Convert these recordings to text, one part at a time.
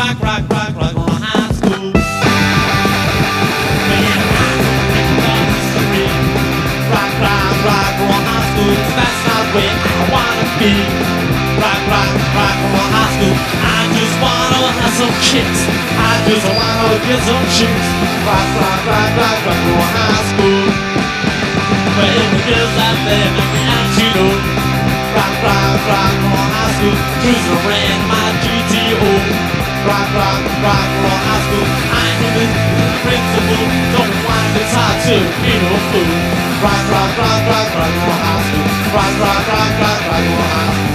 rock on high school. Rock on high school, that's not where I wanna be. Rock on high school, I just wanna have some kicks. I just wanna get some chicks. Rock on high school. Well, the girls out there make me out, you know. Rock on high school, cruising around my GTO. Rock on high school, I ain't even principal. Don't want to talk to me no fool. Rock on high school. Rock on high school.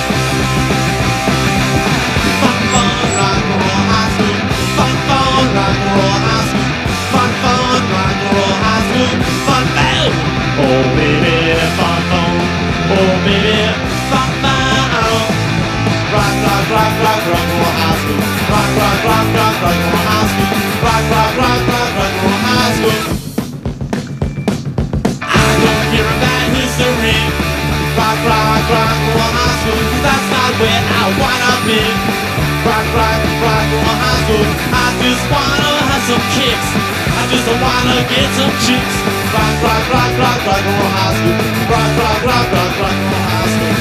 Fun, rock on high school. Fun, rock on high school. Fun, rock on high school. Fun, oh baby, fun, oh baby, fun, rock on high school. Rock on high school. Rock on high school. I don't care about history. Rock on high school, 'cause that's not where I wanna be. Rock on high school, I just wanna have some kicks. I just wanna get some chicks. Rock on high school. Rock on high school.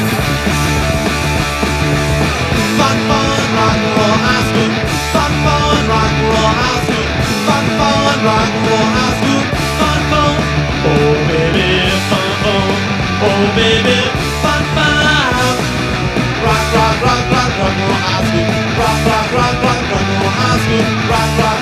Fun, rock on high school. Fun, rock on high school. Fun, rock on high school. Fun, oh baby, fun, oh baby, fun, rock on high school. Rock on high school. Rock